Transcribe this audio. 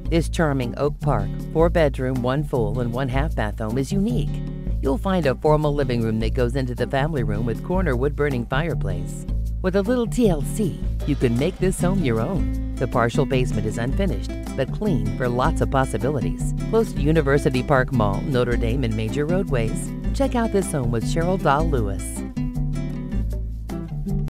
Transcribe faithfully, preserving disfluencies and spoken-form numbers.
This charming Oak Park, four-bedroom, one full, and one half-bath home is unique. You'll find a formal living room that goes into the family room with corner wood-burning fireplace. With a little T L C, you can make this home your own. The partial basement is unfinished, but clean for lots of possibilities. Close to University Park Mall, Notre Dame, and major roadways. Check out this home with Sheryl Doll-Lewis.